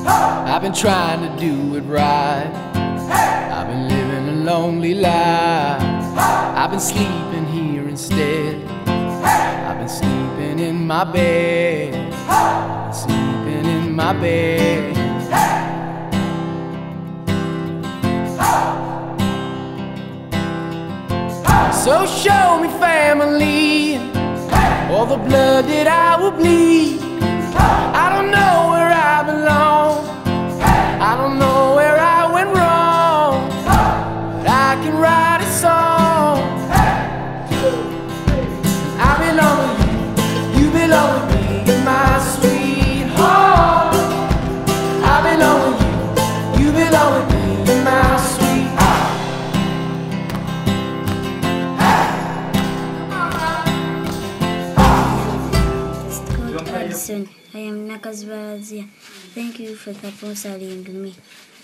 I've been trying to do it right. I've been living a lonely life. I've been sleeping here instead. I've been sleeping in my bed. I've been sleeping in my bed. So show me family, all the blood that I will bleed. I don't know where I belong, I don't know where I went wrong, but I can write a song. I belong with you, you belong with me, you're my sweetheart. I belong with you, you belong with me, you're my sweetheart. I am Nakaziba. Thank you for sponsoring me.